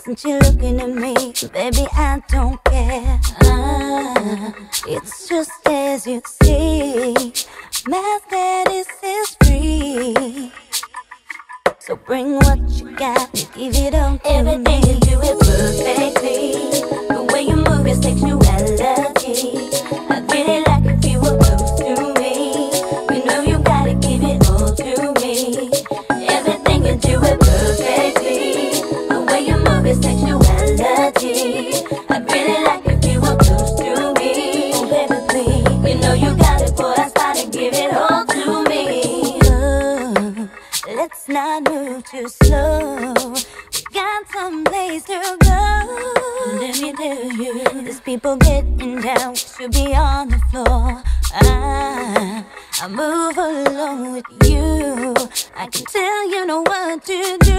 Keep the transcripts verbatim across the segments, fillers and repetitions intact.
Since you're looking at me, baby, I don't care. Ah, it's just as you see, my status is free. So bring what you got and give it all to Everything me. you do it perfectly. The way you move your sexuality, I really like if you were close to me. You know you gotta give it all to me. Everything you do it perfectly. The way you move your sexuality, I really like if you were close to me. Oh, baby, please. You know you got it, boy, I started give it all to me. Oh, let's not move too slow. We got some place to go. Let me tell you, There's people getting down, we should be on the floor. I, I move along with you. I can tell you know what to do.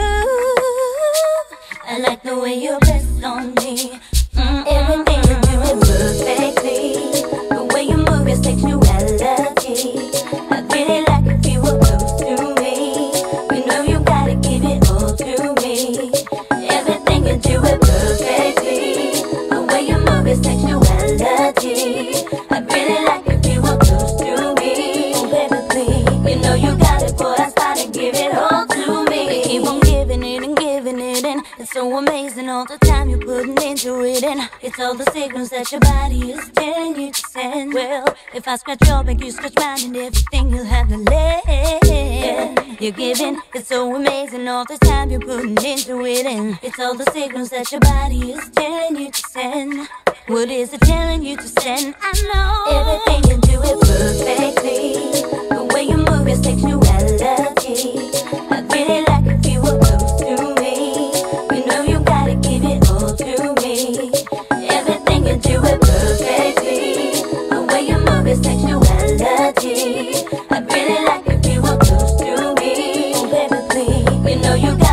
I like the way you press on me. Mm-mm. Everything You do it perfectly. The way you move your sexuality, I really like if you were close to me. You know you gotta give it all to me. Everything you do it perfectly. The way you move your sexuality, I really like if you were close to me. Oh, baby, please. You know you got it, boy, I started give it all to me. We keep on giving it and giving it, and it's so amazing all the time you're putting into it, and it's all the signals that your body is telling you to send. Well, if I scratch your back, you scratch mine, and everything you'll have to let. You're giving, it's so amazing all the time you're putting into it, and it's all the signals that your body is telling you to send. What is it telling you to send? I know Everything you do it perfectly. The way you move your sexuality, I really like if you were close to me. You know you gotta give it all to me. Everything you do it perfectly. The way you move your sexuality, I really like if you were close to me. Oh, baby, please. You know you